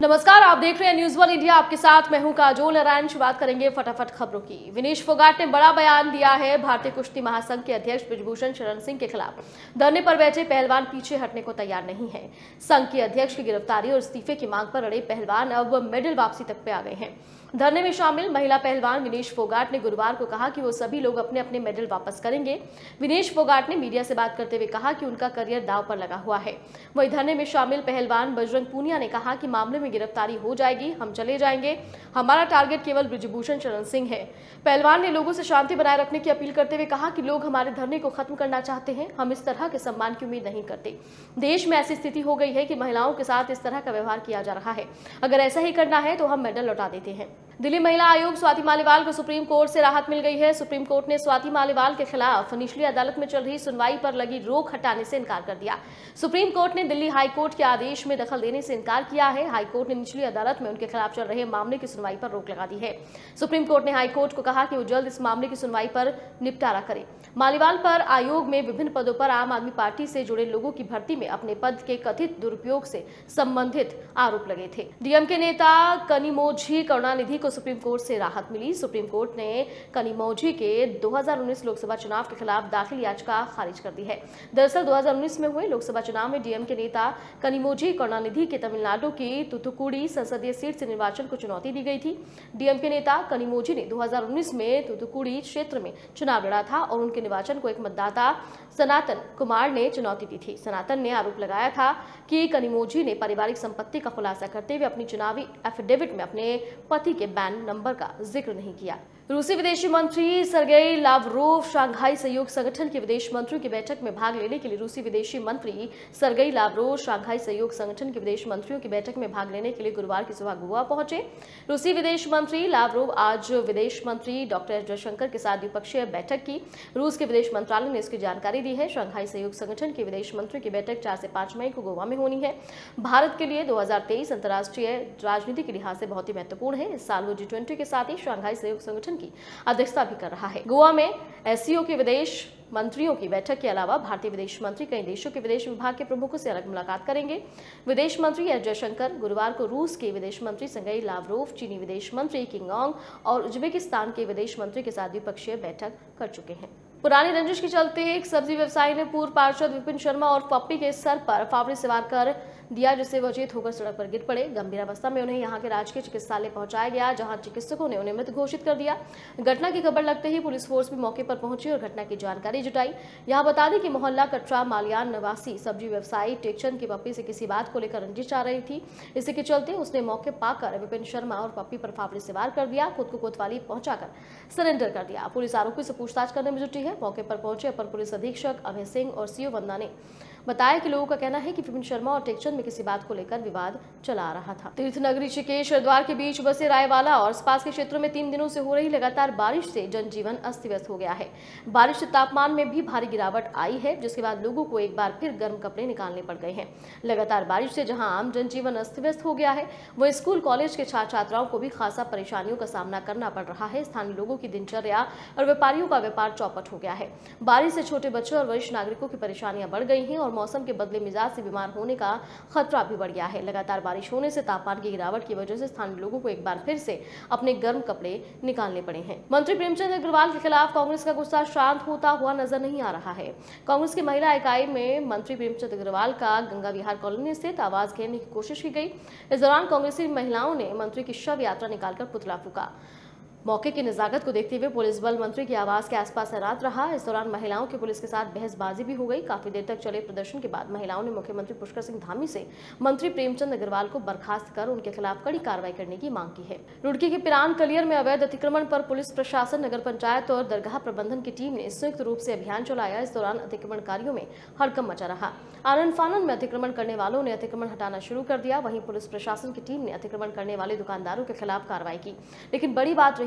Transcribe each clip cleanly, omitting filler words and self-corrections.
नमस्कार, आप देख रहे हैं न्यूज़ वन इंडिया। आपके साथ मैं हूं काजोल नारायण। बात करेंगे फटाफट खबरों की। विनेश फोगाट ने बड़ा बयान दिया है। भारतीय कुश्ती महासंघ के अध्यक्ष बृजभूषण शरण सिंह के खिलाफ धरने पर बैठे पहलवान पीछे हटने को तैयार नहीं है। संघ के अध्यक्ष की गिरफ्तारी और इस्तीफे की मांग पर अड़े पहलवान अब मेडल वापसी तक पे आ गए हैं। धरने में शामिल महिला पहलवान विनेश फोगाट ने गुरुवार को कहा कि वो सभी लोग अपने अपने मेडल वापस करेंगे। विनेश फोगाट ने मीडिया से बात करते हुए कहा कि उनका करियर दांव पर लगा हुआ है। वहीं धरने में शामिल पहलवान बजरंग पूनिया ने कहा कि मामले में गिरफ्तारी हो जाएगी, हम चले जाएंगे, हमारा टारगेट केवल बृजभूषण शरण सिंह है। पहलवान ने लोगों से शांति बनाए रखने की अपील करते हुए कहा कि लोग हमारे धरने को खत्म करना चाहते हैं, हम इस तरह के सम्मान की उम्मीद नहीं करते। देश में ऐसी स्थिति हो गई है कि महिलाओं के साथ इस तरह का व्यवहार किया जा रहा है। अगर ऐसा ही करना है तो हम मेडल लौटा देते हैं। दिल्ली महिला आयोग स्वाति मालीवाल को सुप्रीम कोर्ट से राहत मिल गई है। सुप्रीम कोर्ट ने स्वाति मालीवाल के खिलाफ निचली अदालत में चल रही सुनवाई पर लगी रोक हटाने से इनकार कर दिया। सुप्रीम कोर्ट ने दिल्ली हाई कोर्ट के आदेश में दखल देने से इनकार किया है। हाई कोर्ट ने निचली अदालत में उनके खिलाफ चल रहे मामले की सुनवाई पर रोक लगा दी है। सुप्रीम कोर्ट ने हाई कोर्ट को कहा कि वो जल्द इस मामले की सुनवाई पर निपटारा करे। मालीवाल पर आयोग में विभिन्न पदों पर आम आदमी पार्टी से जुड़े लोगों की भर्ती में अपने पद के कथित दुरुपयोग से संबंधित आरोप लगे थे। डीएमके नेता कनिमोझी करुणानिधि को सुप्रीम कोर्ट से राहत मिली। सुप्रीम कोर्ट ने कनिमोझी के 2019 लोकसभा चुनाव के खिलाफ दाखिल याचिका खारिज कर दी है। दरअसल 2019 में हुए लोकसभा चुनाव में डीएमके नेता कनिमोझी करुणानिधि के तमिलनाडु की तुतुकुड़ी संसदीय सीट से निर्वाचन को चुनौती दी गई थी। डीएमके नेता कनिमोझी ने 2019 में तुतुकुड़ी क्षेत्र में चुनाव लड़ा था और उनके निर्वाचन को एक मतदाता सनातन कुमार ने चुनौती दी थी। सनातन ने आरोप लगाया था कि कनिमोझी ने पारिवारिक संपत्ति का खुलासा करते हुए अपनी चुनावी एफिडेविट में अपने पति के बैन नंबर का जिक्र नहीं किया। रूसी विदेशी मंत्री सर्गेई लावरोव शंघाई सहयोग संगठन के विदेश मंत्रियों की बैठक में भाग लेने के लिए रूसी विदेशी मंत्री सर्गेई लावरोव शंघाई सहयोग संगठन के विदेश मंत्रियों की बैठक में भाग लेने के लिए गुरुवार की सुबह गोवा पहुंचे। रूसी विदेश मंत्री लावरोव आज विदेश मंत्री डॉक्टर जयशंकर के साथ द्विपक्षीय बैठक की। रूस के विदेश मंत्रालय ने इसकी जानकारी दी है। शंघाई सहयोग संगठन के विदेश मंत्रियों की बैठक 4 से 5 मई को गोवा में होनी है। भारत के लिए 2023 अंतर्राष्ट्रीय राजनीति के लिहाज से बहुत ही महत्वपूर्ण है। इस साल वो G20 के साथ ही शंघाई सहयोग संगठन की अध्यक्षता भी कर रहा है। गोवा में एससीओ के विदेश मंत्रियों की बैठक के अलावा भारतीय विदेश मंत्री कई देशों के विदेश विभाग के प्रमुखों से अलग मुलाकात करेंगे। विदेश मंत्री एस जयशंकर गुरुवार को रूस के विदेश मंत्री सर्गेई लावरोव, चीनी विदेश मंत्री किंग ओंग और उज्बेकिस्तान के विदेश मंत्री के साथ द्विपक्षीय बैठक कर चुके हैं। पुरानी रंजिश के चलते एक सब्जी व्यवसायी ने पूर्व पार्षद विपिन शर्मा और पप्पी के सर पर फावड़े से वार कर दिया, जिससे वो अचेत होकर सड़क पर गिर पड़े। गंभीर अवस्था में उन्हें यहां के राजकीय चिकित्सालय पहुंचाया गया, जहां चिकित्सकों ने उन्हें मृत घोषित कर दिया। घटना की खबर लगते ही पुलिस फोर्स भी मौके पर पहुंची और घटना की जानकारी जुटाई। यहां बता दें कि मोहल्ला कटरा मालियान निवासी सब्जी व्यवसायी टेकचंद की पप्पी से किसी बात को लेकर रंजिश आ रही थी। इसी के चलते उसने मौके पाकर विपिन शर्मा और पप्पी पर फावड़े से वार कर दिया, खुद को कोतवाली पहुंचाकर सरेंडर कर दिया। पुलिस आरोपी से पूछताछ करने में जुटी है। मौके पर पहुंचे अपर पुलिस अधीक्षक अभय सिंह और सीओ वंदना ने बताया कि लोगों का कहना है कि विपिन शर्मा और टेकचंद में किसी बात को लेकर विवाद चला आ रहा था। तीर्थ नगरी ऋषिकेश हरिद्वार के बीच बसे रायवाला और आसपास के क्षेत्रों में 3 दिनों से हो रही लगातार बारिश से जनजीवन अस्त व्यस्त हो गया है। बारिश से तापमान में भी भारी गिरावट आई है, जिसके बाद लोगों को एक बार फिर गर्म कपड़े निकालने पड़ गए हैं। लगातार बारिश से जहां आम जनजीवन अस्त व्यस्त हो गया है, वहीं स्कूल कॉलेज के छात्र छात्राओं को भी खासा परेशानियों का सामना करना पड़ रहा है। स्थानीय लोगों की दिनचर्या और व्यापारियों का व्यापार चौपट हो गया है। बारिश से छोटे बच्चों और वरिष्ठ नागरिकों की परेशानियां बढ़ गई हैं और मौसम के बदले मिजाज से बीमार होने का खतरा भी बढ़ गया है। लगातार बारिश होने से तापमान की गिरावट की वजह से स्थानीय लोगों को एक बार फिर से अपने गर्म कपड़े निकालने पड़े हैं। मंत्री प्रेमचंद अग्रवाल के खिलाफ कांग्रेस का गुस्सा शांत होता हुआ नजर नहीं आ रहा है। कांग्रेस की महिला इकाई में मंत्री प्रेमचंद अग्रवाल का गंगा विहार कॉलोनी स्थित आवास घेरने की कोशिश की गई। इस दौरान कांग्रेसी महिलाओं ने मंत्री की शव यात्रा निकालकर पुतला फूका। मौके की नजाकत को देखते हुए पुलिस बल मंत्री के आवास के आसपास तैनात रहा। इस दौरान महिलाओं की पुलिस के साथ बहसबाजी भी हो गई। काफी देर तक चले प्रदर्शन के बाद महिलाओं ने मुख्यमंत्री पुष्कर सिंह धामी से मंत्री प्रेमचंद अग्रवाल को बर्खास्त कर उनके खिलाफ कड़ी कार्रवाई करने की मांग की है। रुड़की के पिरान कलियर में अवैध अतिक्रमण पर पुलिस प्रशासन, नगर पंचायत और दरगाह प्रबंधन की टीम ने संयुक्त रूप से अभियान चलाया। इस दौरान अतिक्रमणकारियों में हड़कंप मचा रहा। आनन फानन में अतिक्रमण करने वालों ने अतिक्रमण हटाना शुरू कर दिया। वहीं पुलिस प्रशासन की टीम ने अतिक्रमण करने वाले दुकानदारों के खिलाफ कार्रवाई की। लेकिन बड़ी बात रही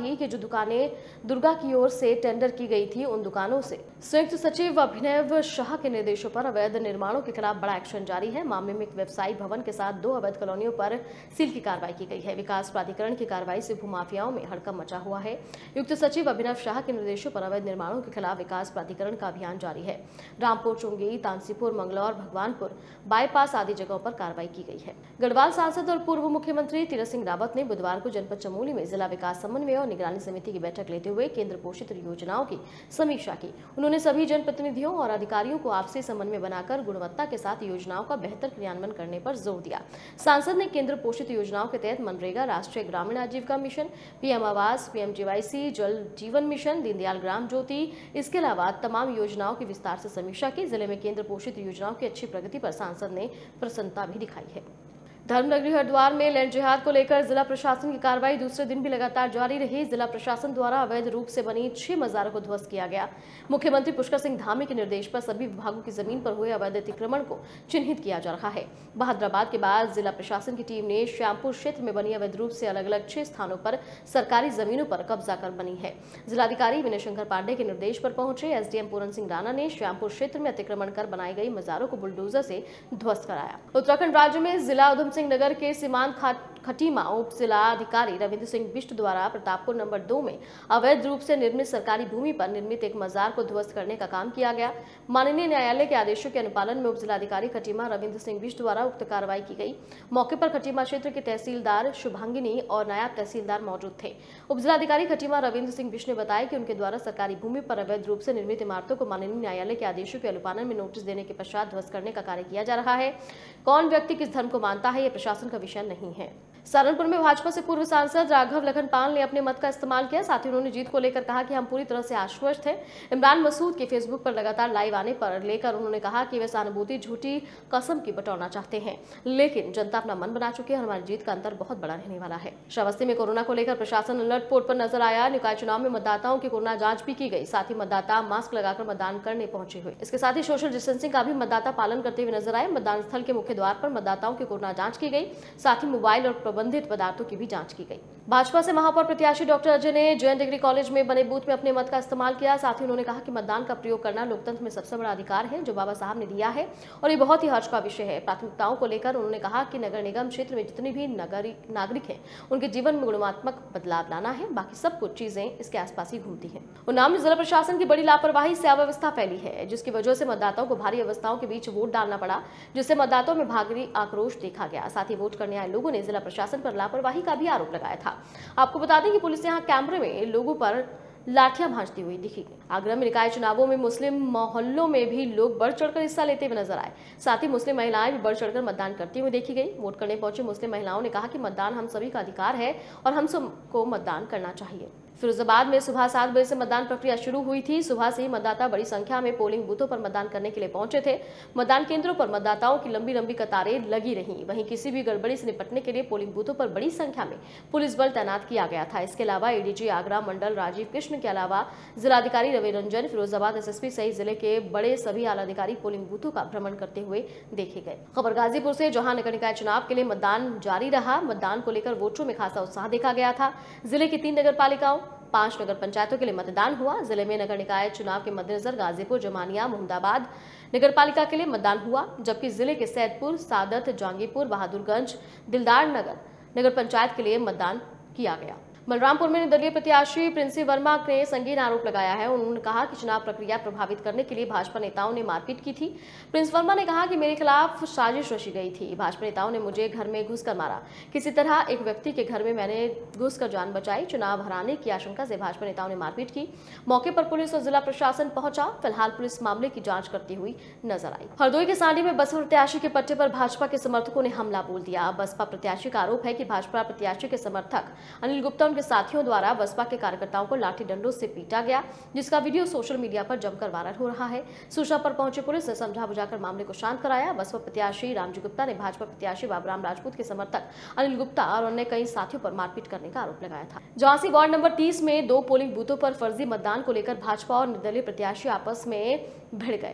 भी कि जो दुकानें दुर्गा की ओर से टेंडर की गई थी, उन दुकानों से संयुक्त सचिव अभिनव शाह के निर्देशों पर अवैध निर्माणों के खिलाफ बड़ा एक्शन जारी है। मामले में एक व्यवसायिक भवन के साथ 2 अवैध कॉलोनियों पर सील की कार्रवाई की गई है। विकास प्राधिकरण की कार्रवाई से भूमाफियाओं में हड़कंप मचा हुआ है। युक्त सचिव अभिनव शाह के निर्देशों पर अवैध निर्माणों के खिलाफ विकास प्राधिकरण का अभियान जारी है। रामपुर, चुंगी, तानसीपुर, मंगलौर, भगवानपुर, बाईपास आदि जगहों पर कार्रवाई की गई है। गढ़वाल सांसद और पूर्व मुख्यमंत्री तीरथ सिंह रावत ने बुधवार को जनपद चमोली में जिला विकास समन्वय और निगरानी समिति की बैठक लेते हुए केंद्र पोषित योजनाओं की समीक्षा की। उन्होंने सभी जनप्रतिनिधियों और अधिकारियों को आपसी समन्वय बनाकर गुणवत्ता के साथ योजनाओं का बेहतर क्रियान्वयन करने पर जोर दिया। सांसद ने केंद्र पोषित योजनाओं के तहत मनरेगा, राष्ट्रीय ग्रामीण आजीविका मिशन, पीएम आवास, पीएमजीवाईसी, जल जीवन मिशन, दीनदयाल ग्राम ज्योति, इसके अलावा तमाम योजनाओं की विस्तार से समीक्षा की। जिले में केंद्र पोषित योजनाओं की अच्छी प्रगति पर सांसद ने प्रसन्नता भी दिखाई है। धर्मनगरी हरिद्वार में लैंड जिहाद को लेकर जिला प्रशासन की कार्रवाई दूसरे दिन भी लगातार जारी रही। जिला प्रशासन द्वारा अवैध रूप से बनी 6 मज़ारों को ध्वस्त किया गया। मुख्यमंत्री पुष्कर सिंह धामी के निर्देश पर सभी विभागों की जमीन पर हुए अवैध अतिक्रमण को चिन्हित किया जा रहा है। बहादुराबाद के बाद जिला प्रशासन की टीम ने श्यामपुर क्षेत्र में बनी अवैध रूप से अलग अलग 6 स्थानों पर सरकारी जमीनों पर कब्जा कर बनी है। जिलाधिकारी विनय शंकर पांडे के निर्देश पर पहुंचे एसडीएम पूरन सिंह राणा ने श्यामपुर क्षेत्र में अतिक्रमण कर बनाई गई मज़ारों को बुलडोजर से ध्वस्त कराया। उत्तराखंड राज्य में जिला उधम सिंह नगर के सीमांत खटीमा उप जिलाधिकारी रविंद्र सिंह बिष्ट द्वारा प्रतापपुर नंबर 2 में अवैध रूप से निर्मित सरकारी भूमि पर निर्मित एक मजार को ध्वस्त करने का काम किया गया। माननीय न्यायालय के आदेशों के अनुपालन में उप जिलाधिकारी खटीमा रविंद्र सिंह बिष्ट द्वारा उक्त कार्रवाई की गई। मौके पर खटीमा क्षेत्र के तहसीलदार शुभांगिनी और नायब तहसीलदार मौजूद थे। उप जिलाधिकारी खटीमा रविंद्र सिंह बिष्ट ने बताया कि उनके द्वारा सरकारी भूमि पर अवैध रूप से निर्मित इमारतों को माननीय न्यायालय के आदेशों के अनुपालन में नोटिस देने के पश्चात ध्वस्त करने का कार्य किया जा रहा है। कौन व्यक्ति किस धर्म को मानता है, यह प्रशासन का विषय नहीं है। सहारनपुर में भाजपा से पूर्व सांसद राघव लखनपाल ने अपने मत का इस्तेमाल किया। साथ ही उन्होंने जीत को लेकर कहा कि हम पूरी तरह से आश्वस्त हैं। इमरान मसूद के फेसबुक पर लगातार लाइव आने पर लेकर उन्होंने कहा कि वे सहानुभूति झूठी कसम की बटोरना चाहते हैं, लेकिन जनता अपना मन बना चुकी है और हमारी जीत का अंतर बहुत बड़ा रहने वाला है। श्रावस्ती में कोरोना को लेकर प्रशासन अलर्ट मोड पर नजर आया। निकाय चुनाव में मतदाताओं की कोरोना जांच भी की गई। साथ ही मतदाता मास्क लगाकर मतदान करने पहुंचे हुए। इसके साथ ही सोशल डिस्टेंसिंग का भी मतदाता पालन करते हुए नजर आए। मतदान स्थल के मुख्य द्वार पर मतदाताओं की कोरोना जांच की गई। साथ ही मोबाइल और प्रबंधित पदार्थों की भी जांच की गई। भाजपा से महापौर प्रत्याशी डॉक्टर अजय ने जैन डिग्री कॉलेज में बने बूथ में अपने मत का इस्तेमाल किया। साथ ही उन्होंने कहा कि मतदान का प्रयोग करना लोकतंत्र में सबसे बड़ा अधिकार है जो बाबा साहब ने दिया है और ये बहुत ही हर्ष का विषय है। प्राथमिकताओं को लेकर उन्होंने कहा कि नगर निगम क्षेत्र में जितने भी नागरिक हैं उनके जीवन में गुणात्मक बदलाव लाना है, बाकी सब कुछ चीजें इसके आसपास ही घूमती हैं। उन्नाव में जिला प्रशासन की बड़ी लापरवाही से अव्यवस्था फैली है, जिसकी वजह से मतदाताओं को भारी अवस्थाओं के बीच वोट डालना पड़ा, जिससे मतदाताओं में भारी आक्रोश देखा गया। साथ ही वोट करने आए लोगों ने जिला प्रशासन पर लापरवाही का भी आरोप लगाया था। आपको बता दें कि पुलिस यहां कैमरे में लोगों पर लाठियां भांजती हुई दिखी। आगरा में निकाय चुनावों में मुस्लिम मोहल्लों में भी लोग बढ़ चढ़कर हिस्सा लेते हुए नजर आए। साथ ही मुस्लिम महिलाएं भी बढ़ चढ़कर मतदान करती हुई देखी गई। वोट करने पहुंची मुस्लिम महिलाओं ने कहा कि मतदान हम सभी का अधिकार है और हम सबको मतदान करना चाहिए। फिरोजाबाद में सुबह 7 बजे से मतदान प्रक्रिया शुरू हुई थी। सुबह से ही मतदाता बड़ी संख्या में पोलिंग बूथों पर मतदान करने के लिए पहुंचे थे। मतदान केंद्रों पर मतदाताओं की लंबी लंबी कतारें लगी रहीं। वहीं किसी भी गड़बड़ी से निपटने के लिए पोलिंग बूथों पर बड़ी संख्या में पुलिस बल तैनात किया गया था। इसके अलावा एडीजी आगरा मंडल राजीव कृष्ण के अलावा जिलाधिकारी रवि रंजन, फिरोजाबाद एसएसपी सहित जिले के बड़े सभी आलाधिकारी पोलिंग बूथों का भ्रमण करते हुए देखे गए। खबर गाजीपुर से, जहां नगर निकाय चुनाव के लिए मतदान जारी रहा। मतदान को लेकर वोटरों में खासा उत्साह देखा गया था। जिले की 3 नगर पालिकाओं 5 नगर पंचायतों के लिए मतदान हुआ। जिले में नगर निकाय चुनाव के मद्देनजर गाजीपुर, जमानिया, मोहम्मदाबाद नगर पालिका के लिए मतदान हुआ, जबकि जिले के सैदपुर, सादत, जहांगीरपुर, बहादुरगंज, दिलदार नगर पंचायत के लिए मतदान किया गया। बलरामपुर में निर्दलीय प्रत्याशी प्रिंसी वर्मा ने संगीन आरोप लगाया है। उन्होंने कहा कि चुनाव प्रक्रिया प्रभावित करने के लिए भाजपा नेताओं ने मारपीट की थी। प्रिंस वर्मा ने कहा कि मेरे खिलाफ साजिश रची गई थी। भाजपा नेताओं ने मुझे घर में घुसकर मारा। किसी तरह एक व्यक्ति के घर में मैंने घुसकर जान बचाई। चुनाव हराने की आशंका से भाजपा नेताओं ने मारपीट की। मौके पर पुलिस और जिला प्रशासन पहुंचा। फिलहाल पुलिस मामले की जांच करती हुई नजर आई। हरदोई के सांडी में बसपा प्रत्याशी के पट्टे पर भाजपा के समर्थकों ने हमला बोल दिया। बसपा प्रत्याशी का आरोप है कि भाजपा प्रत्याशी के समर्थक अनिल गुप्ता के साथियों द्वारा बसपा के कार्यकर्ताओं को लाठी डंडों से पीटा गया, जिसका वीडियो सोशल मीडिया पर जमकर वायरल हो रहा है। सूचना पर पहुंची पुलिस ने समझा बुझाकर मामले को शांत कराया। बसपा प्रत्याशी रामजी गुप्ता ने भाजपा प्रत्याशी बाबूराम राजपूत के समर्थक अनिल गुप्ता और अन्य कई साथियों पर मारपीट करने का आरोप लगाया था। झांसी वार्ड नंबर 30 में 2 पोलिंग बूथों पर फर्जी मतदान को लेकर भाजपा और निर्दलीय प्रत्याशी आपस में भिड़ गए।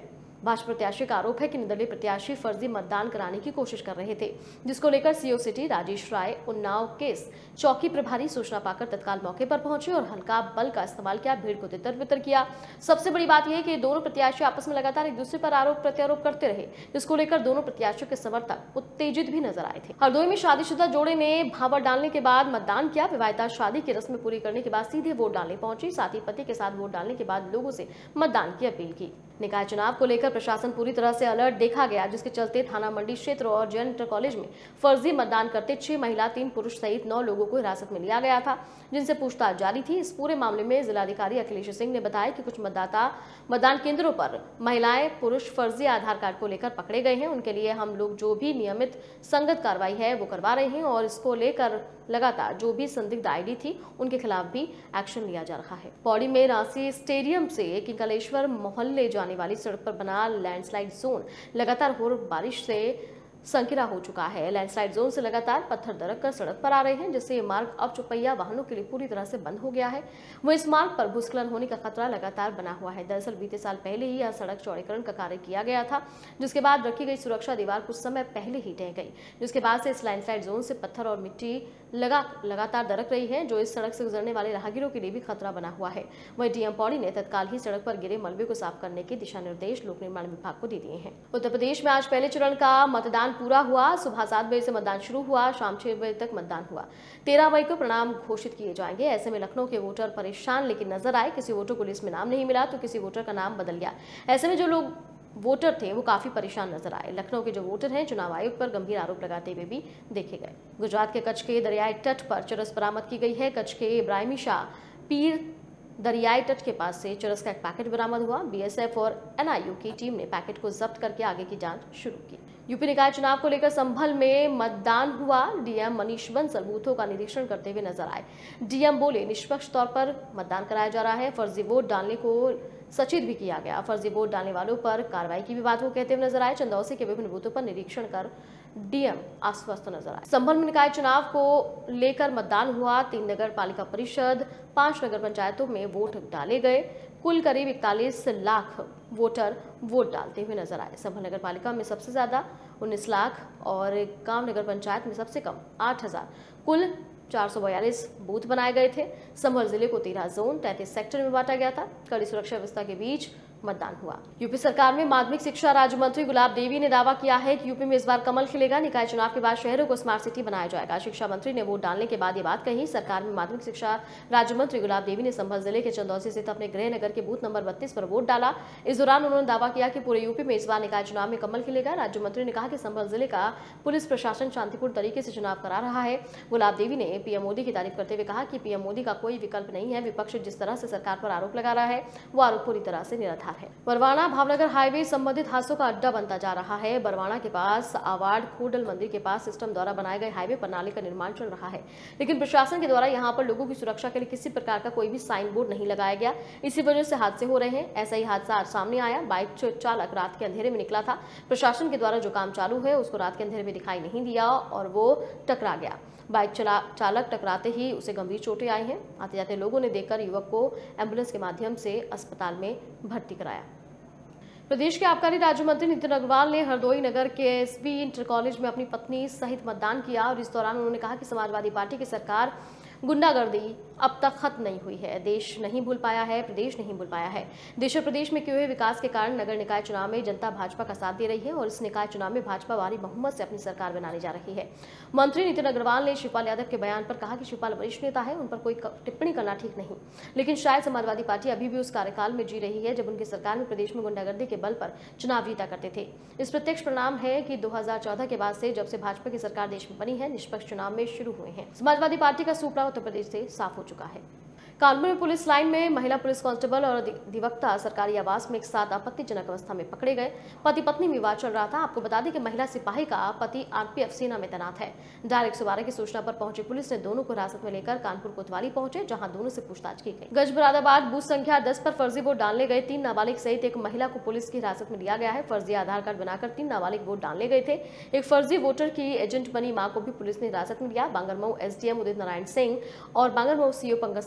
भाजपा प्रत्याशी का आरोप है कि निर्दलीय प्रत्याशी फर्जी मतदान कराने की कोशिश कर रहे थे, जिसको लेकर CO city Rajesh Rai Unnao case चौकी प्रभारी सूचना पाकर तत्काल मौके पर पहुंचे और हल्का बल का इस्तेमाल किया, भीड़ को तितर बितर किया। सबसे बड़ी बात यह है कि दोनों प्रत्याशी आपस में लगातार एक दूसरे पर आरोप प्रत्यारोप करते रहे, जिसको लेकर दोनों प्रत्याशियों के समर्थक उत्तेजित भी नजर आए थे। हरदोई में शादीशुदा जोड़े ने भावर डालने के बाद मतदान किया। विवाहिता शादी की रस्म पूरी करने के बाद सीधे वोट डालने पहुंची, साथ ही पति के साथ वोट डालने के बाद लोगों से मतदान की अपील की। निकाय चुनाव को लेकर प्रशासन पूरी तरह से अलर्ट देखा गया, जिसके चलते थाना मंडी क्षेत्र और जैन इंटर कॉलेज में फर्जी मतदान करते 6 महिला 3 पुरुष सहित 9 लोगों को हिरासत में लिया गया था, जिनसे पूछताछ जारी थी। इस पूरे मामले में जिलाधिकारी अखिलेश सिंह ने बताया कि कुछ मतदाता मतदान केंद्रों पर महिलाएं पुरुष फर्जी आधार कार्ड को लेकर पकड़े गए हैं। उनके लिए हम लोग जो भी नियमित संगत कार्रवाई है वो करवा रहे हैं और इसको लेकर लगातार जो भी संदिग्ध आईडी थी उनके खिलाफ भी एक्शन लिया जा रहा है। पौड़ी में रांची स्टेडियम से किंकलेश्वर मोहल्ले जाने वाली सड़क पर बना लैंडस्लाइड जोन लगातार हो बारिश से संकीर्ण हो चुका है। लैंडस्लाइड जोन से लगातार पत्थर दरक कर सड़क पर आ रहे हैं, जिससे ये मार्ग अब चौपहिया वाहनों के लिए पूरी तरह से बंद हो गया है। वह इस मार्ग पर भूस्खलन होने का खतरा लगातार बना हुआ है। दरअसल बीते साल पहले ही यह सड़क चौड़ीकरण का कार्य किया गया था, जिसके बाद रखी गई सुरक्षा दीवार कुछ समय पहले ही ढह गई, जिसके बाद से इस लैंडस्लाइड जोन से पत्थर और मिट्टी लगातार दरक रही है, जो इस सड़क से गुजरने वाले राहगीरों के लिए भी खतरा बना हुआ है। वहीं डीएम पौड़ी ने तत्काल ही सड़क पर गिरे मलबे को साफ करने के दिशा निर्देश लोक निर्माण विभाग को दे दिए हैं। उत्तर प्रदेश में आज पहले चरण का मतदान पूरा हुआ। सुबह 7 बजे से मतदान शुरू हुआ, शाम 6 बजे तक मतदान हुआ। 13 मई को परिणाम घोषित किए जाएंगे। ऐसे में लखनऊ के वोटर परेशान लेकिन नजर आए। किसी वोटर को लिस्ट में नाम नहीं मिला तो किसी वोटर का नाम बदल गया। ऐसे में जो लोग वोटर थे वो काफी परेशान नजर आए। लखनऊ के जो वोटर हैं चुनाव आयोग पर गंभीर आरोप लगाते हुए भी देखे गए। गुजरात के कच्छ के दरियाई तट पर चरस बरामद की गई है। कच्छ के इब्राहिमी शाह पीर दरियाई तट के पास से चरस का एक पैकेट बरामद हुआ। बीएसएफ और एनआईयू की टीम ने पैकेट को जब्त करके आगे की जांच शुरू की। यूपी निकाय चुनाव को लेकर संभल में मतदान हुआ। डीएम मनीष बंसल बूथों का निरीक्षण करते हुए नजर आए। डीएम बोले निष्पक्ष तौर पर मतदान कराया जा रहा है। फर्जी वोट डालने को सचेत भी किया गया। फर्जी वोट डालने वालों पर कार्रवाई की भी बात वो कहते हुए नजर आए। चंदौसी के विभिन्न बूथों पर निरीक्षण कर डीएम आश्वस्त नजर आए। संभल में निकाय चुनाव को लेकर मतदान हुआ। 3 नगर पालिका परिषद 5 नगर पंचायतों में वोट डाले गए। कुल करीब 41 लाख वोटर वोट डालते हुए नजर आए। संभल नगर पालिका में सबसे ज्यादा 19 लाख और गांव नगर पंचायत में सबसे कम 8,000 कुल 442 बूथ बनाए गए थे। संभल जिले को 13 जोन 33 सेक्टर में बांटा गया था। कड़ी सुरक्षा व्यवस्था के बीच मतदान हुआ। यूपी सरकार में माध्यमिक शिक्षा राज्य मंत्री गुलाब देवी ने दावा किया है कि यूपी में इस बार कमल खिलेगा। निकाय चुनाव के बाद शहरों को स्मार्ट सिटी बनाया जाएगा। शिक्षा मंत्री ने वोट डालने के बाद ये बात कही। सरकार में माध्यमिक शिक्षा राज्य मंत्री गुलाब देवी ने संभल जिले के चंदौसी स्थित अपने गृह नगर के बूथ नंबर 32 पर वोट डाला। इस दौरान उन्होंने दावा किया कि पूरे यूपी में इस बार निकाय चुनाव में कमल खिलेगा। राज्य मंत्री ने कहा कि संभल जिले का पुलिस प्रशासन शांतिपूर्ण तरीके से चुनाव करा रहा है। गुलाब देवी ने पीएम मोदी की तारीफ करते हुए कहा कि पीएम मोदी का कोई विकल्प नहीं है। विपक्ष जिस तरह से सरकार पर आरोप लगा रहा है वो आरोप पूरी तरह से निराधार है। बरवाना भावनगर हाईवे संबंधित हादसों का अड्डा बनता जा रहा है। बरवाना के पास आवाड़ खोडल मंदिर के पास सिस्टम द्वारा बनाए गए हाईवे पर नाले का निर्माण चल रहा है, लेकिन प्रशासन के द्वारा यहां पर लोगों की सुरक्षा के लिए किसी प्रकार का कोई भी साइन बोर्ड नहीं लगाया गया। इसी वजह से हादसे हो रहे हैं। ऐसा ही हादसा आज सामने आया। बाइक चालक रात के अंधेरे में निकला था। प्रशासन के द्वारा जो काम चालू है उसको रात के अंधेरे में दिखाई नहीं दिया और वो टकरा गया। बाइक चालक टकराते ही उसे गंभीर चोटें आई हैं। आते जाते लोगों ने देखकर युवक को एम्बुलेंस के माध्यम से अस्पताल में भर्ती कराया। प्रदेश के आबकारी राज्य मंत्री नितिन अग्रवाल ने हरदोई नगर के एसबी इंटर कॉलेज में अपनी पत्नी सहित मतदान किया और इस दौरान उन्होंने कहा कि समाजवादी पार्टी की सरकार गुंडागर्दी अब तक खत्म नहीं हुई है। देश नहीं भूल पाया है, प्रदेश नहीं भूल पाया है। देश और प्रदेश में किए हुए विकास के कारण नगर निकाय चुनाव में जनता भाजपा का साथ दे रही है और इस निकाय चुनाव में भाजपा भारी बहुमत से अपनी सरकार बनाने जा रही है। मंत्री नितिन अग्रवाल ने शिवपाल यादव के बयान पर कहा कि शिवपाल वरिष्ठ नेता है, उन पर कोई टिप्पणी करना ठीक नहीं, लेकिन शायद समाजवादी पार्टी अभी भी उस कार्यकाल में जी रही है जब उनकी सरकार में प्रदेश में गुंडागर्दी के बल पर चुनाव जीता करते थे। इस प्रत्यक्ष परिणाम है कि 2014 के बाद से जब से भाजपा की सरकार देश में बनी है, निष्पक्ष चुनाव में शुरू हुए हैं। समाजवादी पार्टी का सुपड़ा उत्तर प्रदेश से साफ हो चुका है। कानपुर में पुलिस लाइन में महिला पुलिस कांस्टेबल और अधिवक्ता सरकारी आवास में एक साथ आपत्तिजनक अवस्था में पकड़े गए। पति पत्नी विवाद चल रहा था। आपको बता दें कि महिला सिपाही का पति आरपीएफ सेना में तैनात है। डायरेक्ट 112 की सूचना पर पहुंची पुलिस ने दोनों को हिरासत में लेकर कानपुर कोतवाली पहुंचे, जहां दोनों से पूछताछ की गई। गजबरादाबाद बूथ संख्या 10 पर फर्जी वोट डालने गए 3 नाबालिग सहित एक महिला को पुलिस की हिरासत में लिया गया है। फर्जी आधार कार्ड बनाकर 3 नाबालिग वोट डालने गए थे। एक फर्जी वोटर की एजेंट बनी मां को भी पुलिस ने हिरासत में लिया। बांगरमऊ एसडीएम उदित नारायण सिंह और बांगरमऊ सीओ पंकज सिंह ने 3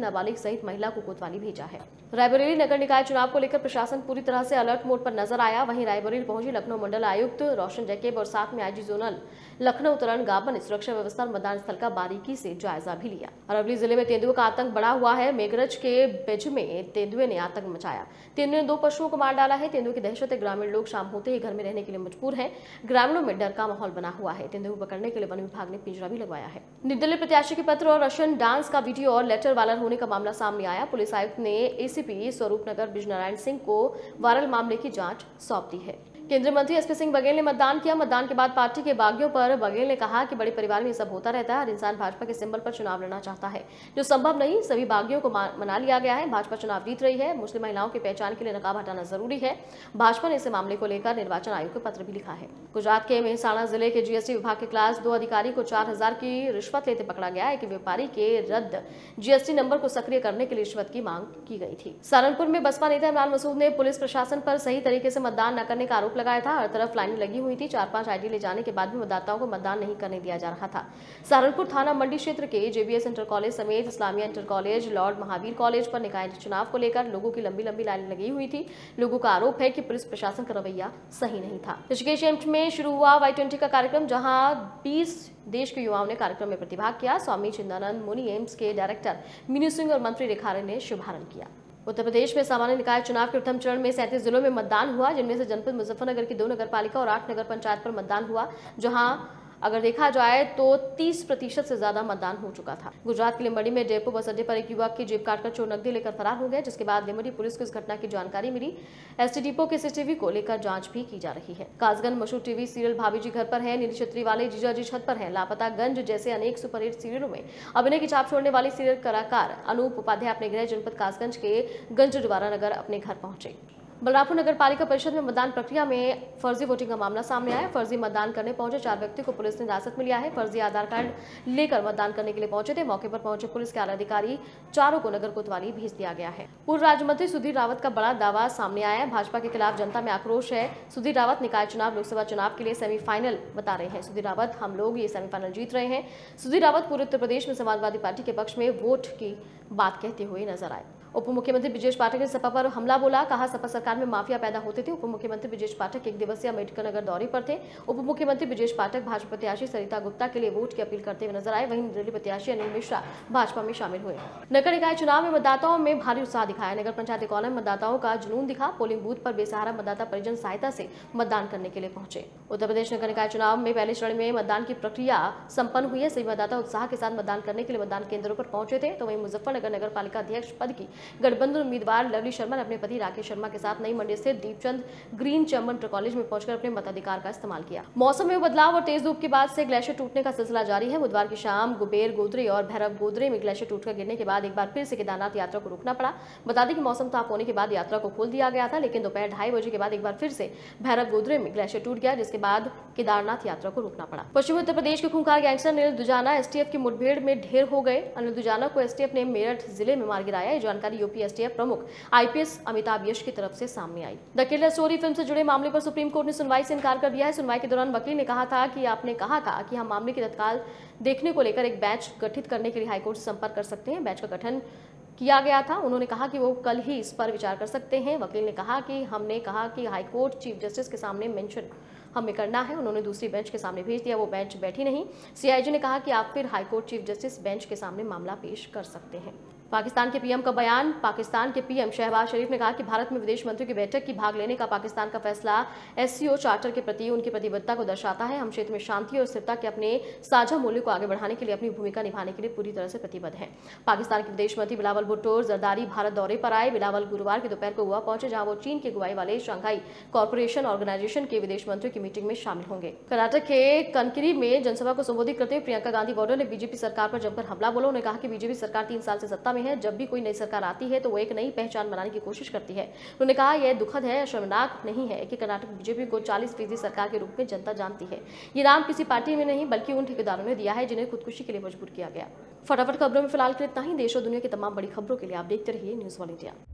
नाबालिग सहित महिला को कोतवाली भेजा है। रायबरेली नगर निकाय चुनाव को लेकर प्रशासन पूरी तरह से अलर्ट मोड पर नजर आया। वहीं रायबरेली पहुंची लखनऊ मंडल आयुक्त रोशन जैकेब और साथ में आईजी जोनल लखनऊ तरण गाबा ने सुरक्षा व्यवस्था और मतदान स्थल का बारीकी से जायजा भी लिया। अरवली जिले में तेंदुए का आतंक बढ़ा हुआ है। मेघरज के बेज में तेंदुए ने आतंक मचाया। तेंदुए ने 2 पशुओं को मार डाला है। तेंदुए की दहशत ग्रामीण लोग शाम होते ही घर में रहने के लिए मजबूर हैं। ग्रामीणों में डर का माहौल बना हुआ है। तेंदुए को पकड़ने के लिए वन विभाग ने पिंजरा भी लगवाया है। निर्दलीय प्रत्याशी के पत्र और रशियन डांस का वीडियो और लेटर वायरल होने का मामला सामने आया। पुलिस आयुक्त ने एसीपी स्वरूपनगर ब्रिजनारायण सिंह को वायरल मामले की जांच सौंप दी है। केंद्रीय मंत्री एसपी सिंह बघेल ने मतदान किया। मतदान के बाद पार्टी के बागियों पर बघेल ने कहा कि बड़े परिवार में ये सब होता रहता है। हर इंसान भाजपा के सिंबल पर चुनाव लड़ना चाहता है, जो संभव नहीं। सभी बागियों को मना लिया गया है। भाजपा चुनाव जीत रही है। मुस्लिम महिलाओं की पहचान के लिए नकाब हटाना जरूरी है। भाजपा ने इस मामले को लेकर निर्वाचन आयोग को पत्र भी लिखा है। गुजरात के मेहसाणा जिले के जीएसटी विभाग के क्लास 2 अधिकारी को 4000 की रिश्वत लेते पकड़ा गया है कि व्यापारी के रद्द जीएसटी नंबर को सक्रिय करने के लिए रिश्वत की मांग की गई थी। सहारनपुर में बसपा नेता इमरान मसूद ने पुलिस प्रशासन पर सही तरीके से मतदान न करने का आरोप लगाया था। हर तरफ लाइनें लगी हुई थी। 4-5 आईडी ले जाने के बाद भी मतदाताओं को मतदान नहीं करने दिया जा रहा था। सहारनपुर थाना मंडी क्षेत्र के जेबीएस इंटर कॉलेज समेत Islamia inter college, lord Mahavir college पर निकाय चुनाव को लेकर लोगों की लंबी लंबी लाइनें लगी हुई थी। लोगों का आरोप है कि पुलिस प्रशासन का रवैया सही नहीं था। ऋषिकेश एम्स में शुरू हुआ Y20 का कार्यक्रम, जहां 20 देश के युवाओं ने कार्यक्रम में प्रतिभाग किया। स्वामी चिदानंद मुनि एम्स के डायरेक्टर मीनू सिंह और मंत्री रेखा ने शुभारंभ किया। उत्तर प्रदेश में सामान्य निकाय चुनाव के प्रथम चरण में 37 जिलों में मतदान हुआ, जिनमें से जनपद मुजफ्फरनगर की 2 नगरपालिका और 8 नगर पंचायत पर मतदान हुआ, जहां अगर देखा जाए तो 30% से ज्यादा मतदान हो चुका था। गुजरात के लिंबड़ी में डेपो बस अड्डे पर एक युवक की जेब काटकर चोर नकदी लेकर फरार हो गया, जिसके बाद लिंबड़ी पुलिस को इस घटना की जानकारी मिली। एसटी डिपो के सीसीटीवी को लेकर जांच भी की जा रही है। कासगंज मशहूर टीवी सीरियल भाभी जी घर पर है, नीली छतरी वाले जीजा जी छत पर है, लापता गंज जैसे अनेक सुपरहिट सीरियलों में अभिनय की छाप छोड़ने वाली सीरियल कलाकार अनूप उपाध्याय अपने गृह जनपद कासगंज के गंजद्वारा नगर अपने घर पहुंचे। बलरामपुर नगर पालिका परिषद में मतदान प्रक्रिया में फर्जी वोटिंग का मामला सामने आया। फर्जी मतदान करने पहुंचे 4 व्यक्तियों को पुलिस ने हिरासत में लिया है। फर्जी आधार कार्ड लेकर मतदान करने के लिए पहुंचे थे। मौके पर पहुंचे पुलिस के आला अधिकारी चारों को नगर कोतवाली भेज दिया गया है। पूर्व राज्य मंत्री सुधीर रावत का बड़ा दावा सामने आया है। भाजपा के खिलाफ जनता में आक्रोश है। सुधीर रावत निकाय चुनाव लोकसभा चुनाव के लिए सेमीफाइनल बता रहे हैं। सुधीर रावत, हम लोग ये सेमीफाइनल जीत रहे हैं। सुधीर रावत पूरे उत्तर प्रदेश में समाजवादी पार्टी के पक्ष में वोट की बात कहते हुए नजर आए। उप मुख्यमंत्री ब्रिजेश पाठक ने सपा पर हमला बोला, कहा सपा सरकार में माफिया पैदा होते थे। उप मुख्यमंत्री ब्रिजेश पाठक 1 दिवसीय अम्बेडकर नगर दौरे पर थे। उप मुख्यमंत्री ब्रिजेश पाठक भाजपा प्रत्याशी सरिता गुप्ता के लिए वोट की अपील करते हुए नजर आए। वहीं निर्दलीय प्रत्याशी अनिल मिश्रा भाजपा में शामिल हुए। नगर निकाय चुनाव में मतदाताओं में भारी उत्साह दिखाया। नगर पंचायत कॉलोनी में मतदाताओं का जुनून दिखा। पोलिंग बूथ पर बेसहारा मतदाता परिजन सहायता से मतदान करने के लिए पहुंचे। उत्तर प्रदेश नगर निकाय चुनाव में पहले चरण में मतदान की प्रक्रिया संपन्न हुई है। सभी मतदाता उत्साह के साथ मतदान करने के लिए मतदान केंद्रों पर पहुंचे थे। तो वहीं मुजफ्फरनगर नगर पालिका अध्यक्ष पद की गठबंधन उम्मीदवार लवली शर्मा ने अपने पति राकेश शर्मा के साथ नई मंडी स्थित Deepchand green chamber inter college में पहुंचकर अपने मताधिकार का इस्तेमाल किया। मौसम में बदलाव और तेज धूप के बाद से ग्लेशियर टूटने का सिलसिला जारी है। बुधवार की शाम कुबेर गोदरे और भैरव गोदरे में ग्लेशियर टूटकर गिरने के बाद एक बार फिर से केदारनाथ यात्रा को रुकना पड़ा। बता दें कि मौसम साफ होने के बाद यात्रा को खोल दिया गया था, लेकिन दोपहर 2:30 बजे के बाद एक बार फिर से भैरव गोदरे में ग्लेशियर टूट गया, जिसके बाद केदारनाथ यात्रा को रुकना पड़ा। पश्चिमी उत्तर प्रदेश के खूंखार गैंगस्टर अनिल दुजाना एसटीएफ की मुठभेड़ में ढेर हो गए। अनिल दुजाना को एसटीएफ ने मेरठ जिले में मार गिराया। ये जानकारी यूपी एसटीएफ प्रमुख आईपीएस अमिताभ यश की तरफ से सामने आई। द किलर स्टोरी फिल्म से जुड़े मामले पर सुप्रीम कोर्ट ने सुनवाई से इनकार कर दिया है। सुनवाई के दौरान वकील ने कहा था कि आपने कहा था कि हम मामले की तत्काल देखने को लेकर एक बैच गठित करने के लिए हाईकोर्ट से संपर्क कर सकते हैं। बैच का गठन किया गया था। उन्होंने कहा कि वो कल ही इस पर विचार कर सकते हैं। वकील ने कहा कि हमने कहा कि हाईकोर्ट चीफ जस्टिस के सामने मेंशन हमें करना है। उन्होंने दूसरी बेंच के सामने भेज दिया, वो बेंच बैठी नहीं। सीआईजी ने कहा कि आप फिर हाईकोर्ट चीफ जस्टिस बेंच के सामने मामला पेश कर सकते हैं। पाकिस्तान के पीएम का बयान। पाकिस्तान के पीएम शहबाज शरीफ ने कहा कि भारत में विदेश मंत्रियों की बैठक की भाग लेने का पाकिस्तान का फैसला एससीओ चार्टर के प्रति उनकी प्रतिबद्धता को दर्शाता है। हम क्षेत्र में शांति और स्थिरता के अपने साझा मूल्यों को आगे बढ़ाने के लिए अपनी भूमिका निभाने के लिए पूरी तरह से प्रतिबद्ध हैं। पाकिस्तान के विदेश मंत्री बिलावल भुट्टो जरदारी भारत दौरे पर आए। बिलावल गुरुवार की दोपहर को गोवा पहुंचे, जहां वो चीन की अगुवाई वाले शंघाई कॉर्पोरेशन ऑर्गेनाइजेशन के विदेश मंत्रियों की मीटिंग में शामिल होंगे। कर्नाटक के कनकरी में जनसभा को संबोधित करते हुए प्रियंका गांधी वाड्रा ने बीजेपी सरकार पर जमकर हमला बोला। उन्होंने कहा कि बीजेपी सरकार 3 साल से सत्ता में है। जब भी कोई सरकार आती है तो वो एक नई पहचान बनाने की कोशिश करती है। उन्होंने कहा यह दुखद है, शर्मनाक नहीं है कि कर्नाटक बीजेपी को 40% सरकार के रूप में जनता जानती है। ये नाम किसी पार्टी में नहीं बल्कि उन ठेकेदारों ने दिया है जिन्हें खुदकुशी के लिए मजबूर किया गया। फटाफट खबरों में फिलहाल के लिए इतना ही। देश और दुनिया की तमाम बड़ी खबरों के लिए आप देखते रहिए न्यूज़ 1 इंडिया।